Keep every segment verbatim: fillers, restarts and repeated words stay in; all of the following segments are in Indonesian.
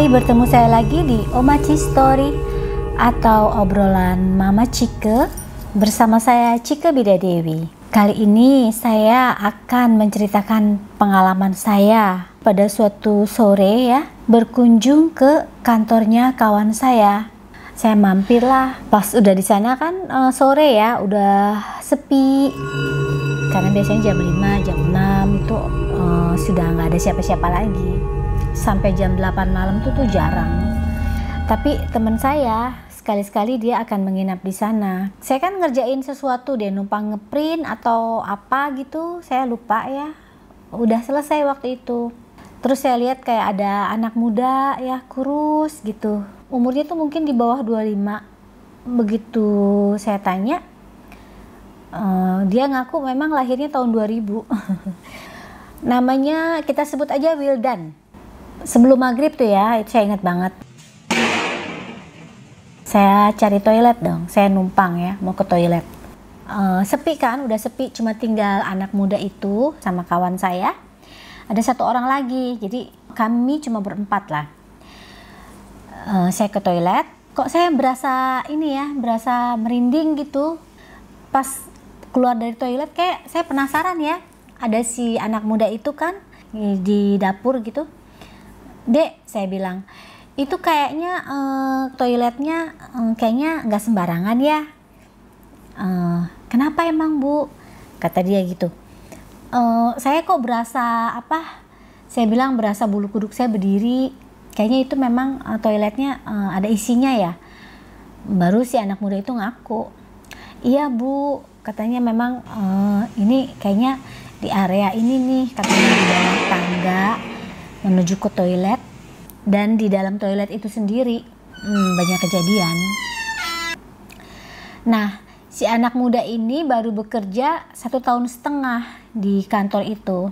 Hai, bertemu saya lagi di Omachi Story atau obrolan Mama Cike bersama saya Cike Bidadewi. Kali ini saya akan menceritakan pengalaman saya pada suatu sore ya, berkunjung ke kantornya kawan saya. Saya mampirlah, pas udah di sana kan uh, sore ya, udah sepi. Karena biasanya jam lima, jam enam itu uh, sudah nggak ada siapa-siapa lagi. Sampai jam delapan malam tuh tuh jarang. Tapi teman saya sekali-sekali dia akan menginap di sana. Saya kan ngerjain sesuatu, dia numpang ngeprint atau apa gitu, saya lupa ya. Udah selesai waktu itu. Terus saya lihat kayak ada anak muda ya, kurus gitu. Umurnya tuh mungkin di bawah dua puluh lima. Begitu saya tanya, uh, dia ngaku memang lahirnya tahun dua ribu. Namanya kita sebut aja Wildan. Sebelum maghrib tuh ya, itu saya ingat banget. Saya cari toilet dong, saya numpang ya, mau ke toilet. Uh, sepi kan, udah sepi, cuma tinggal anak muda itu sama kawan saya. Ada satu orang lagi, jadi kami cuma berempat lah. Uh, saya ke toilet, kok saya berasa ini ya, berasa merinding gitu. Pas keluar dari toilet kayak saya penasaran ya, ada si anak muda itu kan di dapur gitu. Dek, saya bilang, itu kayaknya uh, toiletnya uh, kayaknya nggak sembarangan ya. Uh, kenapa emang Bu? Kata dia gitu. Uh, saya kok berasa apa? Saya bilang berasa bulu kuduk saya berdiri. Kayaknya itu memang uh, toiletnya uh, ada isinya ya. Baru si anak muda itu ngaku. Iya Bu, katanya memang uh, ini kayaknya di area ini nih, katanya di bawah tangga menuju ke toilet, dan di dalam toilet itu sendiri hmm, banyak kejadian. Nah, si anak muda ini baru bekerja satu tahun setengah di kantor itu.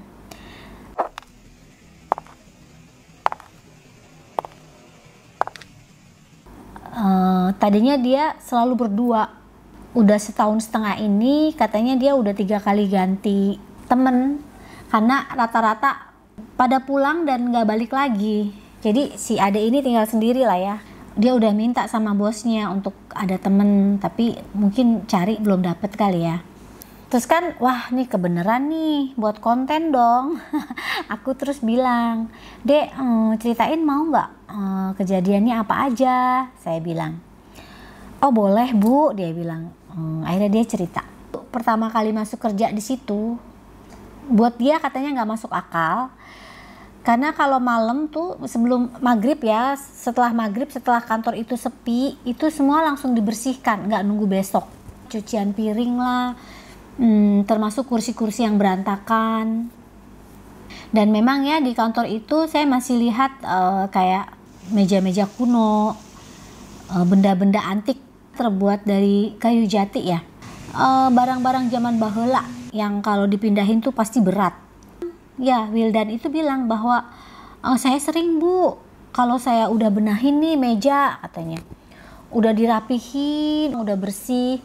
Uh, tadinya dia selalu berdua. Udah setahun setengah ini katanya dia udah tiga kali ganti temen, karena rata-rata pada pulang dan nggak balik lagi. Jadi si ade ini tinggal sendiri lah ya. Dia udah minta sama bosnya untuk ada temen, tapi mungkin cari belum dapet kali ya. Terus kan, wah nih kebeneran nih buat konten dong. Aku terus bilang, Dek hmm, ceritain mau nggak hmm, kejadiannya apa aja? Saya bilang, oh boleh Bu, dia bilang. Hmm, akhirnya dia cerita. Pertama kali masuk kerja di situ, buat dia katanya nggak masuk akal. Karena kalau malam tuh sebelum maghrib ya, setelah maghrib, setelah kantor itu sepi, itu semua langsung dibersihkan, nggak nunggu besok. Cucian piring lah, hmm, termasuk kursi-kursi yang berantakan. Dan memang ya di kantor itu saya masih lihat uh, kayak meja-meja kuno, uh, benda-benda antik terbuat dari kayu jati ya. Uh, barang-barang zaman baheula yang kalau dipindahin tuh pasti berat. Ya, Wildan itu bilang bahwa e, saya sering Bu, kalau saya udah benahin nih meja katanya, udah dirapihin, udah bersih,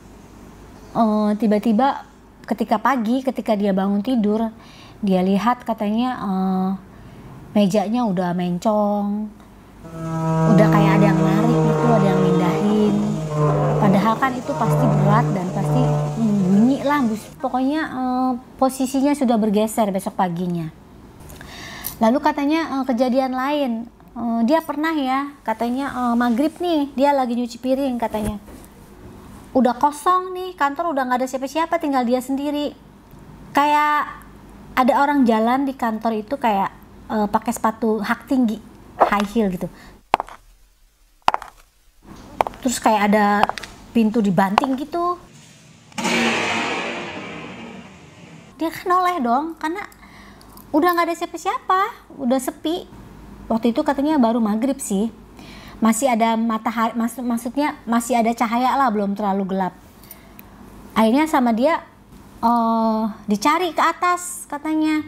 e, tiba-tiba ketika pagi, ketika dia bangun tidur, dia lihat katanya e, mejanya udah mencong, udah kayak ada yang narik gitu, ada yang mindahin. Padahal kan itu pasti berat dan pasti hmm, bunyi lah, pokoknya eh, posisinya sudah bergeser besok paginya. Lalu katanya eh, kejadian lain, eh, dia pernah ya katanya eh, maghrib nih dia lagi nyuci piring katanya. Udah kosong nih kantor, udah nggak ada siapa-siapa, tinggal dia sendiri. Kayak ada orang jalan di kantor itu kayak eh, pakai sepatu hak tinggi, high heel gitu. Terus kayak ada pintu dibanting gitu. Dia kan noleh dong, karena udah nggak ada siapa-siapa, udah sepi. Waktu itu katanya baru maghrib sih, masih ada matahari, maksud maksudnya masih ada cahaya lah, belum terlalu gelap. Akhirnya sama dia uh, dicari ke atas katanya.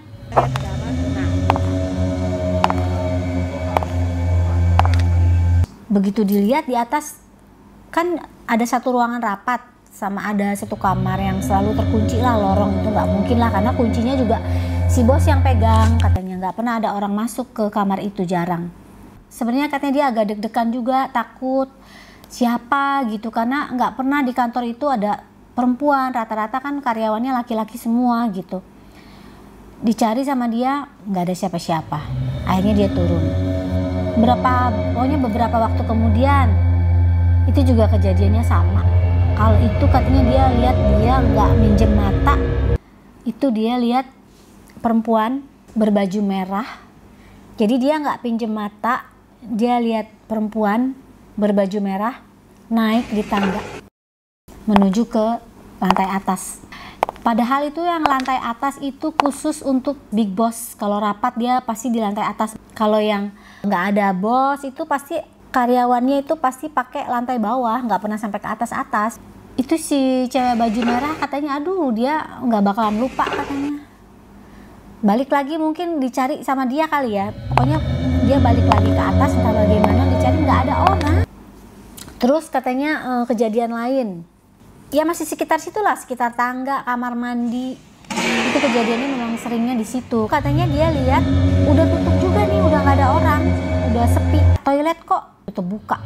Begitu dilihat di atas kan ada satu ruangan rapat sama ada satu kamar yang selalu terkunci lah, lorong itu nggak mungkin lah karena kuncinya juga si bos yang pegang, katanya nggak pernah ada orang masuk ke kamar itu, jarang. sebenarnya katanya dia agak deg-degan juga, takut siapa gitu, karena nggak pernah di kantor itu ada perempuan, rata-rata kan karyawannya laki-laki semua gitu. Dicari sama dia nggak ada siapa-siapa, akhirnya dia turun. Berapa pokoknya beberapa waktu kemudian itu juga kejadiannya sama. Kalau itu katanya dia lihat, dia nggak minjem mata, itu dia lihat perempuan berbaju merah. Jadi dia nggak pinjem mata, dia lihat perempuan berbaju merah naik di tangga menuju ke lantai atas. Padahal itu yang lantai atas itu khusus untuk big boss. Kalau rapat dia pasti di lantai atas. Kalau yang nggak ada bos itu pasti karyawannya itu pasti pakai lantai bawah, nggak pernah sampai ke atas-atas. Itu si cewek baju merah katanya, aduh dia nggak bakalan lupa katanya. Balik lagi mungkin dicari sama dia kali ya. Pokoknya dia balik lagi ke atas, entah bagaimana dicari nggak ada orang. Terus katanya eh, kejadian lain. Ya masih sekitar situlah, sekitar tangga, kamar mandi. Itu kejadiannya memang seringnya di situ. Katanya dia lihat udah tutup juga nih, udah nggak ada orang, udah sepi. Toilet kok tutup buka.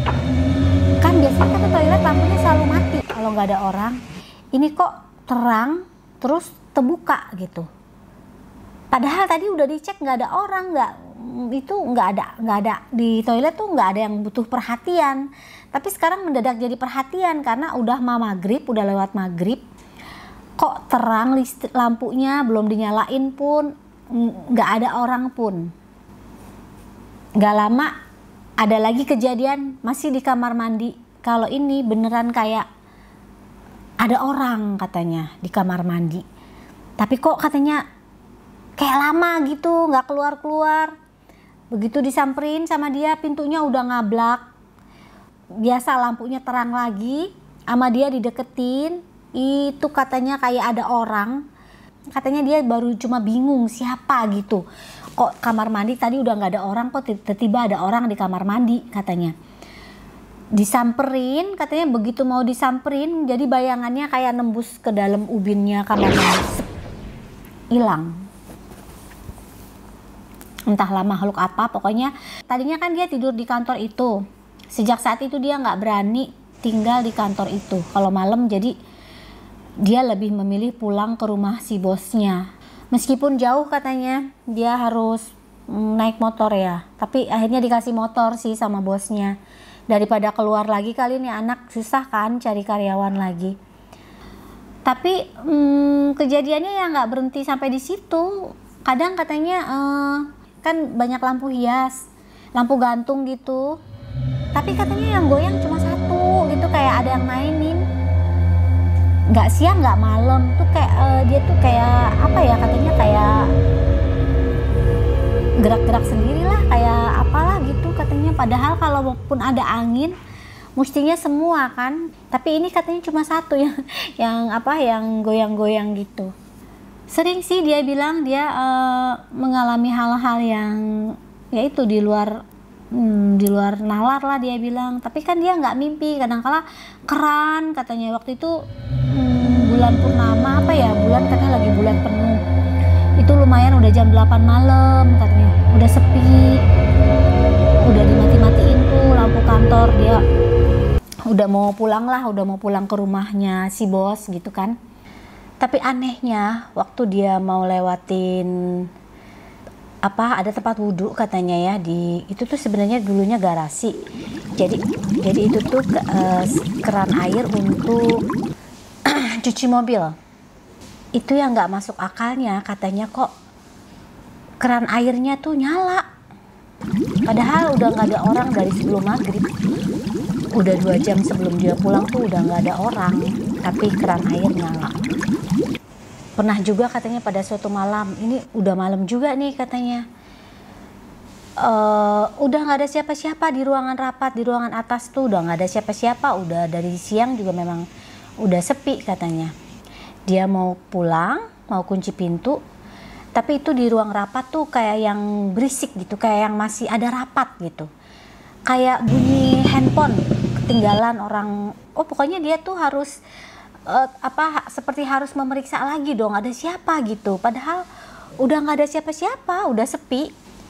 Kan biasanya kan toilet lampunya selalu mati kalau nggak ada orang. Ini kok terang terus terbuka gitu. Padahal tadi udah dicek nggak ada orang, nggak itu nggak ada nggak ada di toilet tuh nggak ada yang butuh perhatian. Tapi sekarang mendadak jadi perhatian karena udah mau maghrib, udah lewat maghrib. Kok terang listrik lampunya belum dinyalain pun, nggak ada orang pun. Nggak lama ada lagi kejadian masih di kamar mandi. Kalau ini beneran kayak ada orang katanya di kamar mandi. Tapi kok katanya kayak lama gitu, nggak keluar-keluar. Begitu disamperin sama dia, pintunya udah ngablak. Biasa lampunya terang lagi, sama dia dideketin. Itu katanya kayak ada orang. Katanya dia baru cuma bingung siapa gitu. Kok kamar mandi tadi udah nggak ada orang, kok tiba-tiba ada orang di kamar mandi katanya. Disamperin, katanya begitu mau disamperin, jadi bayangannya kayak nembus ke dalam ubinnya kamar mandi. Hilang. Entahlah makhluk apa, pokoknya tadinya kan dia tidur di kantor itu. Sejak saat itu dia nggak berani tinggal di kantor itu. Kalau malam jadi dia lebih memilih pulang ke rumah si bosnya. Meskipun jauh katanya, dia harus naik motor ya. Tapi akhirnya dikasih motor sih sama bosnya. Daripada keluar lagi, kali ini anak susah kan cari karyawan lagi. Tapi hmm, kejadiannya ya nggak berhenti sampai di situ. Kadang katanya eh, kan banyak lampu hias, lampu gantung gitu. Tapi katanya yang goyang cuma satu gitu, kayak ada yang mainin. Nggak siang nggak malam tuh kayak uh, dia tuh kayak apa ya, katanya kayak gerak-gerak sendiri lah, kayak apalah gitu katanya. Padahal kalaupun ada angin mestinya semua kan, tapi ini katanya cuma satu yang yang apa yang goyang-goyang gitu. Sering sih dia bilang dia uh, mengalami hal-hal yang yaitu di luar Hmm, di luar nalar lah dia bilang. Tapi kan dia nggak mimpi, kadang-kala keran katanya waktu itu hmm, bulan purnama apa ya, bulan katanya lagi bulan penuh itu, lumayan udah jam delapan malam katanya, udah sepi, udah dimati-matiin tuh lampu kantor. Dia udah mau pulang lah, udah mau pulang ke rumahnya si bos gitu kan. Tapi anehnya waktu dia mau lewatin apa ada tempat wudhu katanya ya, di itu tuh sebenarnya dulunya garasi. Jadi jadi itu tuh ke, uh, keran air untuk cuci mobil. Itu yang nggak masuk akalnya, katanya kok keran airnya tuh nyala. Padahal udah nggak ada orang dari sebelum maghrib. Udah dua jam sebelum dia pulang tuh udah nggak ada orang, tapi keran air nyala. Pernah juga katanya pada suatu malam, ini udah malam juga nih katanya, uh, udah nggak ada siapa-siapa di ruangan rapat, di ruangan atas tuh udah nggak ada siapa-siapa, udah dari siang juga memang udah sepi katanya. Dia mau pulang, mau kunci pintu, tapi itu di ruang rapat tuh kayak yang berisik gitu, kayak yang masih ada rapat gitu, kayak bunyi handphone ketinggalan orang. Oh pokoknya dia tuh harus Uh, apa seperti harus memeriksa lagi dong, ada siapa gitu. Padahal udah nggak ada siapa-siapa, udah sepi.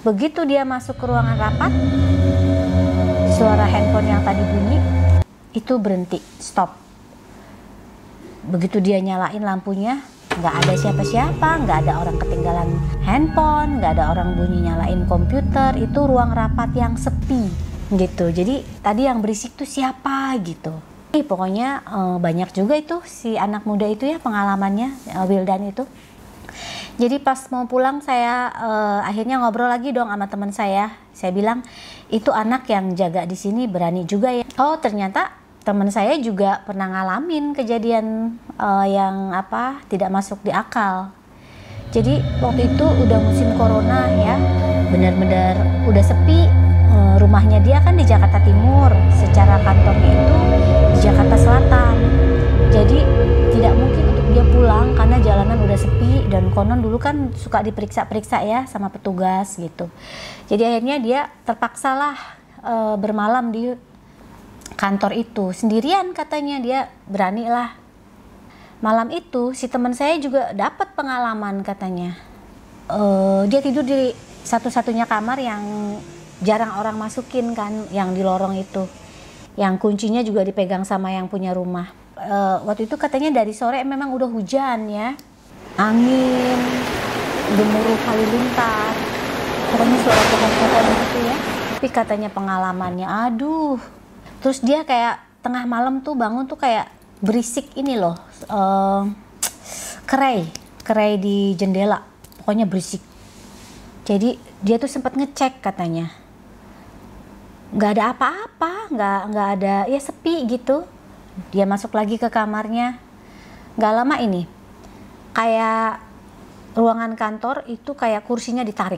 Begitu dia masuk ke ruangan rapat, suara handphone yang tadi bunyi itu berhenti, stop. Begitu dia nyalain lampunya, nggak ada siapa-siapa, nggak ada orang ketinggalan handphone, nggak ada orang bunyi nyalain komputer. Itu ruang rapat yang sepi gitu. Jadi tadi yang berisik tuh siapa gitu. Eh, pokoknya eh, banyak juga itu si anak muda itu ya pengalamannya, eh, Wildan itu. Jadi pas mau pulang saya uh, akhirnya ngobrol lagi dong sama teman saya. Saya bilang, itu anak yang jaga di sini berani juga ya. Oh ternyata teman saya juga pernah ngalamin kejadian uh, yang apa tidak masuk di akal. Jadi waktu itu udah musim corona ya, benar-benar udah sepi. Uh, rumahnya dia kan di Jakarta Timur, secara kantornya itu di Jakarta Selatan. Jadi tidak mungkin untuk dia pulang karena jalanan udah sepi, dan konon dulu kan suka diperiksa-periksa ya sama petugas gitu. Jadi akhirnya dia terpaksalah e, bermalam di kantor itu sendirian, katanya dia berani lah. Malam itu si teman saya juga dapat pengalaman katanya. E, dia tidur di satu-satunya kamar yang jarang orang masukin kan, yang di lorong itu, yang kuncinya juga dipegang sama yang punya rumah. Uh, waktu itu katanya dari sore memang udah hujan ya, angin, gemuruh halilintar, pokoknya suara pohon-pohon gitu ya. Tapi katanya pengalamannya, aduh, terus dia kayak tengah malam tuh bangun tuh kayak berisik ini loh, uh, kerai, kerai di jendela, pokoknya berisik. Jadi dia tuh sempat ngecek katanya, nggak ada apa-apa, nggak nggak ada, ya sepi gitu. Dia masuk lagi ke kamarnya, nggak lama ini kayak ruangan kantor itu kayak kursinya ditarik.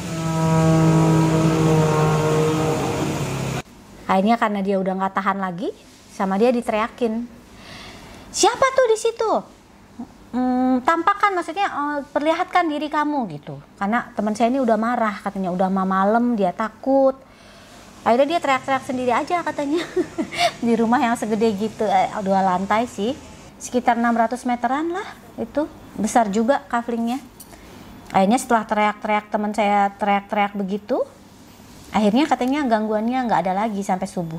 Akhirnya karena dia udah nggak tahan lagi, sama dia diteriakin, siapa tuh di situ? Hmm, tampakkan, maksudnya uh, perlihatkan diri kamu gitu. Karena teman saya ini udah marah, katanya udah malam dia takut. Akhirnya dia teriak-teriak sendiri aja katanya di rumah yang segede gitu, eh, dua lantai sih, sekitar enam ratus meteran lah itu, besar juga kaflingnya. Akhirnya setelah teriak-teriak teman saya teriak-teriak begitu, akhirnya katanya gangguannya nggak ada lagi sampai subuh.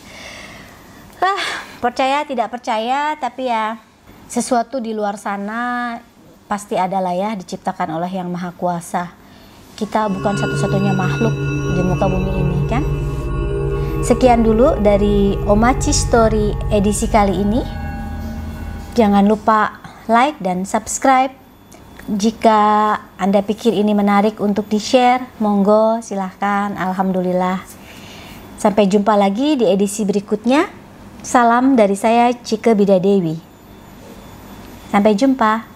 Ah, percaya tidak percaya, tapi ya sesuatu di luar sana pasti ada lah ya, diciptakan oleh Yang Maha Kuasa. Kita bukan satu-satunya makhluk di muka bumi ini kan. Sekian dulu dari Omachi Story edisi kali ini. Jangan lupa like dan subscribe. Jika Anda pikir ini menarik untuk di-share, monggo silahkan. Alhamdulillah. Sampai jumpa lagi di edisi berikutnya. Salam dari saya, Cike Bidadewi. Sampai jumpa.